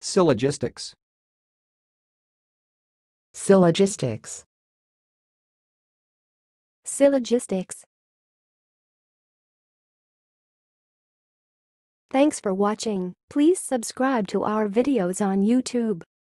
Syllogistics. Syllogistics. Syllogistics. Thanks for watching. Please subscribe to our videos on YouTube.